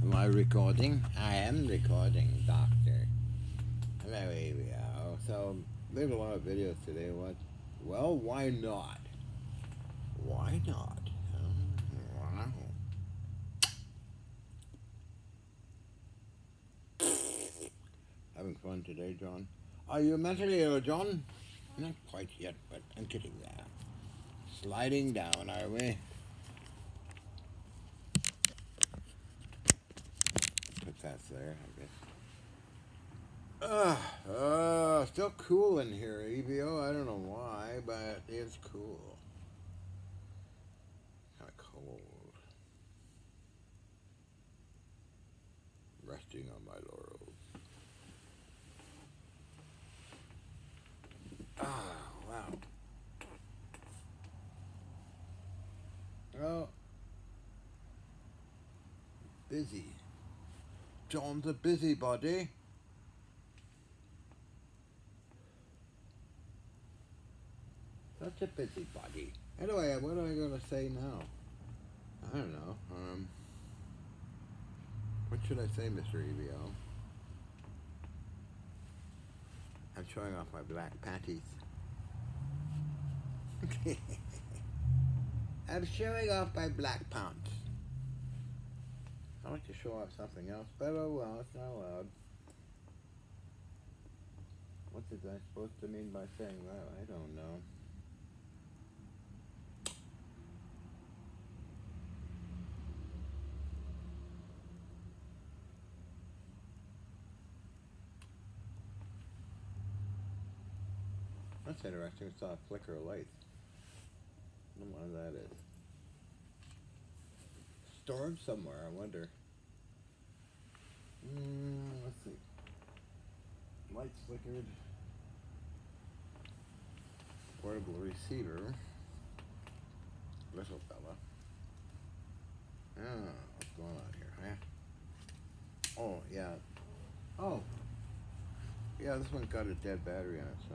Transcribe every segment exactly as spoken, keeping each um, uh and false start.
Am I recording? I am recording, Doctor. Hello, A B O. So, there's a lot of videos today. What? Well, why not? Why not? Oh, wow. Having fun today, John? Are you mentally ill, John? Not quite yet, but I'm getting there. Sliding down, are we? Put that there, I guess. Uh, uh, still cool in here, E V O. I don't know why, but it's cool. Kind of cold. Resting on my laurels. Ah, wow. Well, busy. John's a busybody. Such a busybody. Anyway, what am I going to say now? I don't know. Um, what should I say, Mister E V O? I'm showing off my black panties. I'm showing off my black pants. I like to show off something else, but oh well, it's not allowed. What is I supposed to mean by saying that? I don't know. That's interesting. I saw a flicker of light. I don't know what that is. Storm somewhere, I wonder. Mm, let's see. Lights flickered. Portable receiver. Little fella. Ah, what's going on here, huh? Oh, yeah. Oh. Yeah, this one's got a dead battery on it, so.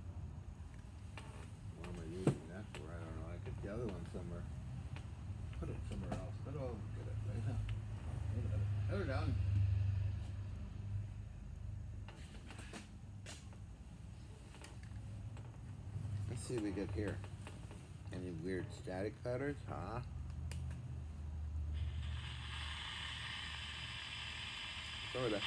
What am I using that for? I don't know. I could the other one somewhere. Put it somewhere else. But I'll get it right now. Put it down. Let's see what we get here. Any weird static patterns, huh? Sorta.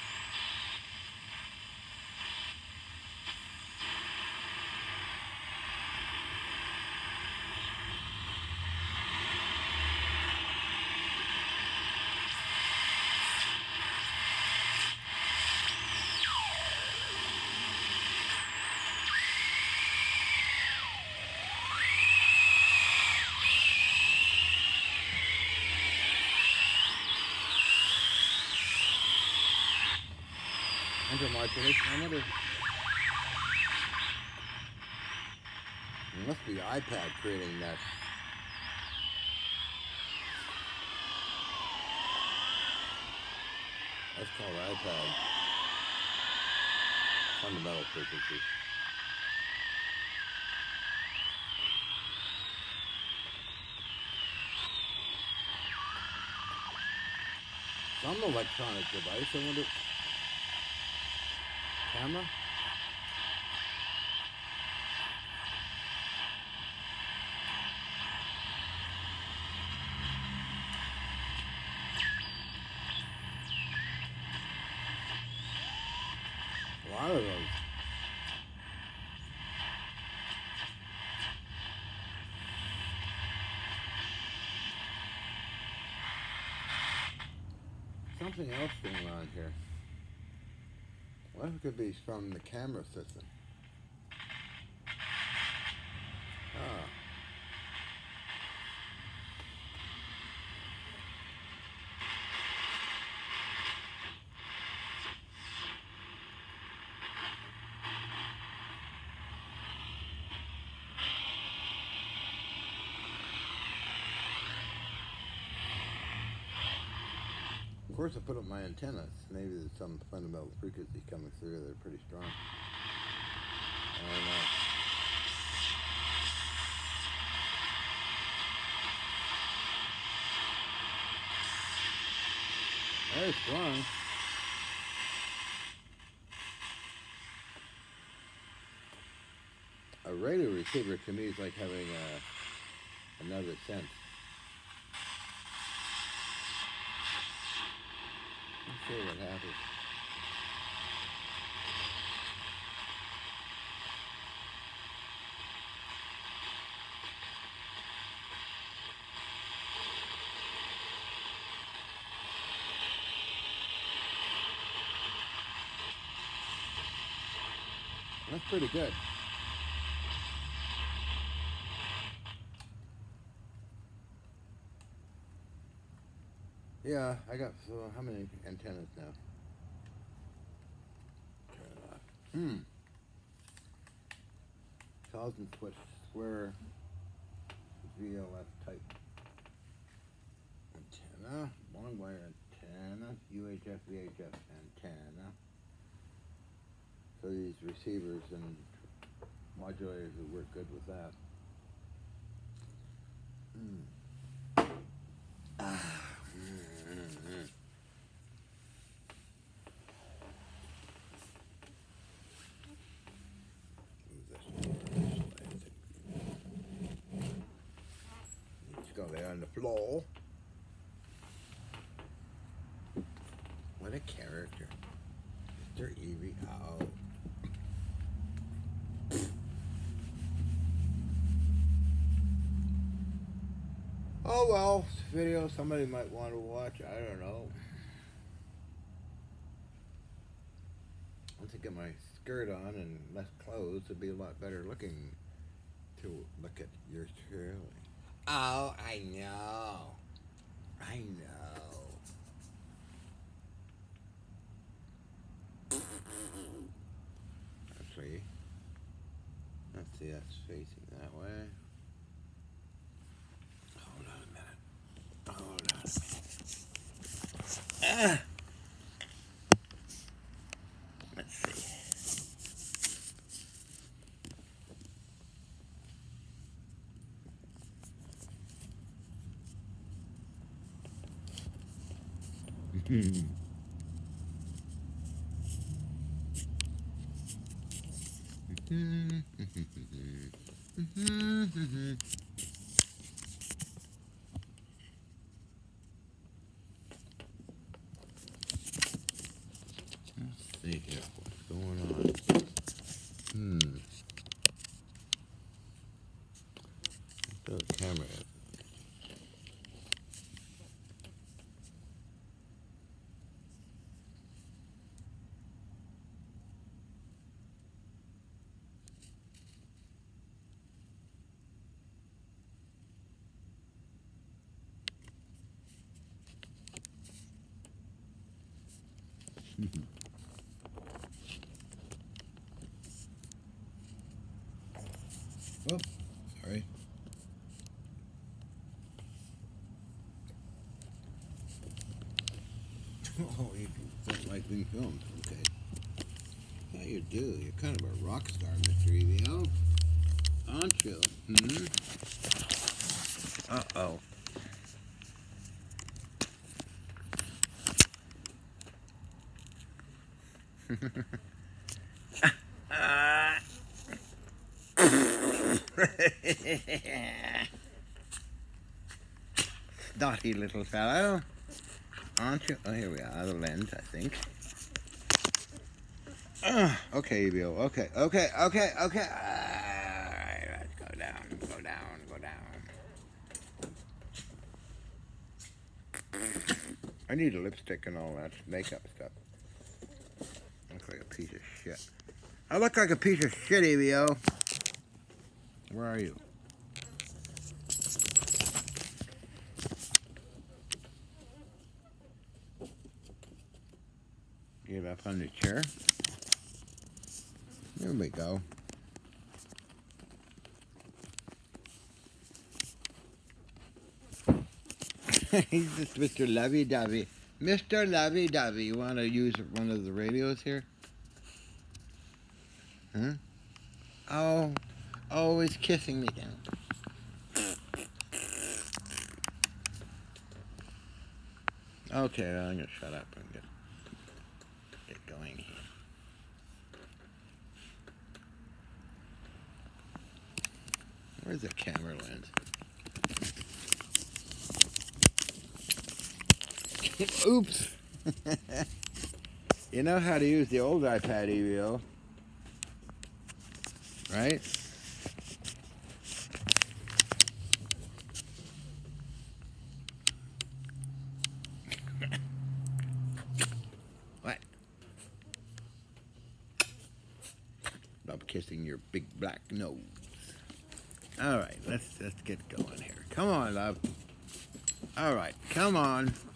Under modulation, I wonder. It must be the iPad creating that. That's called iPad. Fundamental frequency. Some electronic device, I wonder. Camera? A lot of those. Something else going on here. What if it could be from the camera system? Ah. Of course, I put up my antennas. Maybe there's some fundamental frequency coming through. They're pretty strong. I don't know. Very strong. A radio receiver to me is like having a, another sense. Let's see what happens. That's pretty good. Yeah, I got, so how many antennas now? Turn it off. Hmm. Thousand foot square V L F type antenna, long wire antenna, U H F, V H F antenna. So these receivers and modulators would work good with that. Mm. Ah. Mm-hmm. Let's go there on the floor. What a character. Mister Evie. Oh. Oh well, video somebody might want to watch, I don't know. Once I get my skirt on and less clothes, it'd be a lot better looking to look at your trailer. Oh, I know. I know. Let's see. Let's see, that's facing that way. Hold on a minute. Hold on a minute. Ah! Let's see. Hmm. Let's see here, what's going on? Hmm. Throw the camera in. Oh, sorry. Oh, you don't like being filmed. Okay. Yeah, you do. You're kind of a rock star, Mister Evio. Aren't you? Hmm? Uh-oh. Snotty little fellow. Aren't you? Oh, here we are, the lens, I think. Uh, okay, Evio. Okay, okay, okay, okay. Alright, let's go down, go down, go down. I need a lipstick and all that makeup stuff. I look like a piece of shit. I look like a piece of shit, Evio. Where are you? Give up on the chair. There we go. He's just Mister Lovey-Dovey. Mister Lovey-Dovey. You want to use one of the radios here? Huh? Oh, oh, he's kissing me down. Okay, I'm gonna shut up and get get going here. Where's the camera lens? Oops! You know how to use the old iPad E V O, right? What? Stop kissing your big black nose. All right, let's let's get going here. Come on, love. All right, come on.